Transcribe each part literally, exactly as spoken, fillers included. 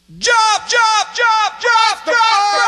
Jump, jump, jump, jump, jump,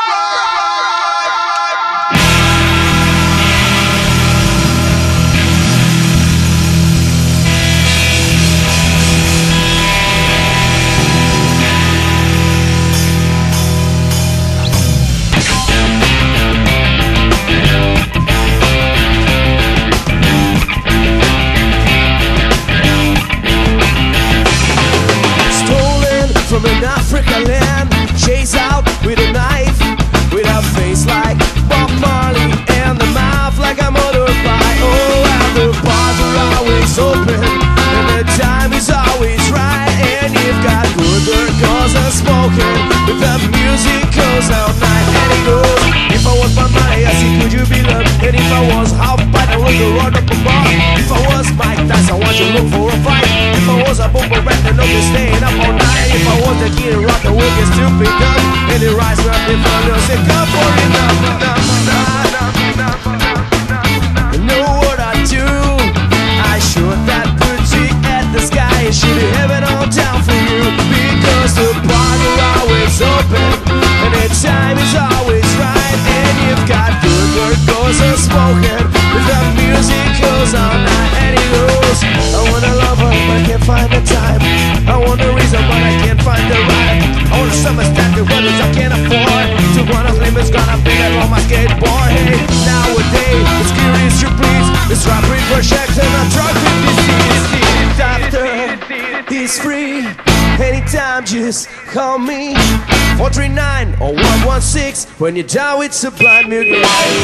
from an African land, chase out with a knife, with a face like Bob Marley and a mouth like a motorbike. Oh, and the bars are always open, and the time is always right, and you've got good work cause I'm smoking, with the music goes all night, and it goes. If I was Bob Marley, I see could you be loved, and if I was Half Pipe, I would go run up a bar. If I was Mike Tyson, I want you to look for a fight. If I was a Boom Boom Rat, I know you're staying up all night. If I was the Kid Rock, I would get stupid dumb, and the rise up in front of us and come for it. Nah, nah, nah, nah, nah. You know what I do? I shoot that pretty at the sky and shoot heaven on down for you, because the bars are always open, and the time is always right, and you've got good work goes unspoken, with the music goes all night, and it goes. I wanna love her, but I can't find the time. I want a reason, but I can't find the rhyme. I want a summer standard, but I can't afford to run a limb, it's gonna be like on my skateboard. Hey, nowadays, it's curious you please, it's robbery for checks and a drug with disease. Doctor, he's free, anytime just call me, four three nine or one one six, when you're down with Sublime Mutiny.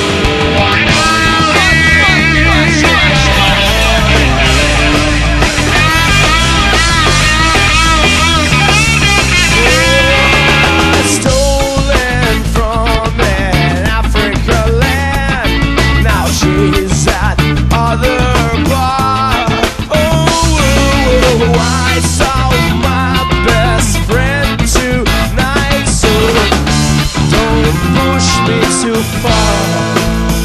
Stolen from an Africa land, now she's at other bar. Oh, oh, oh, I saw my best friend tonight, so don't push me too far.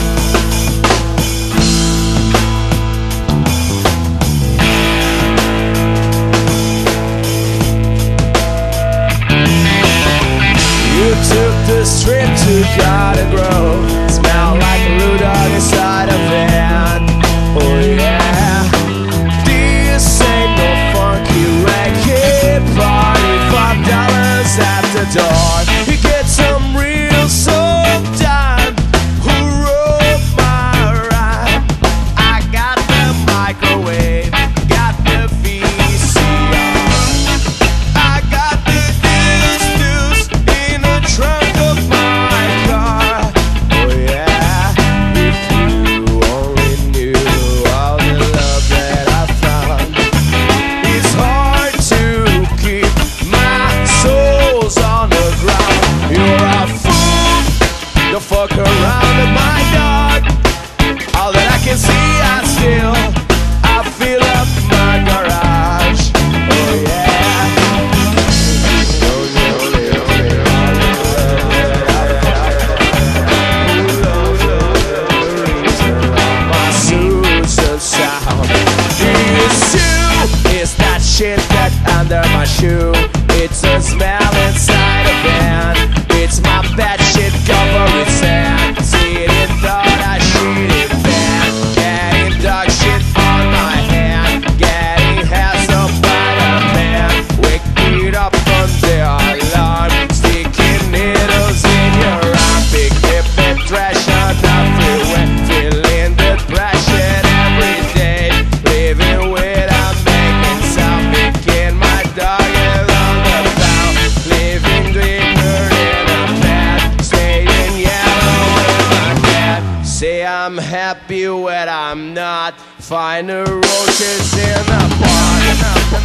You took the strip to Garden Grove, smell like a blue dog inside a van. Oh yeah, this ain't no funky reggae party. Five dollars at the door, you get some real soul time. Who wrote my rhyme? I got the microwave, got the V C R, I got the deuce deuce in the trunk of my car. Oh yeah, if you only knew all the love that I found. It's hard to keep my soul's on the ground. You're a fool, don't fuck around with my dog. All that I can see, I still, I fill up my garage. Oh yeah. My Susan sound. It's you, it's that shit that under my shoe. It's a smell inside a van. It's my bad shit covered with sand. See it in thought, I shit it bad. Getting dog shit on my hand, getting hands up by the man. Wake me up from the alarm, sticking needles in your arm. Big hip and trash on the freeway, feeling the depression every day. Living without making sound, picking my dog along the town. Living greener in a bed, staying yellow in my bed. Say I'm happy when I'm not, find the roaches in the park.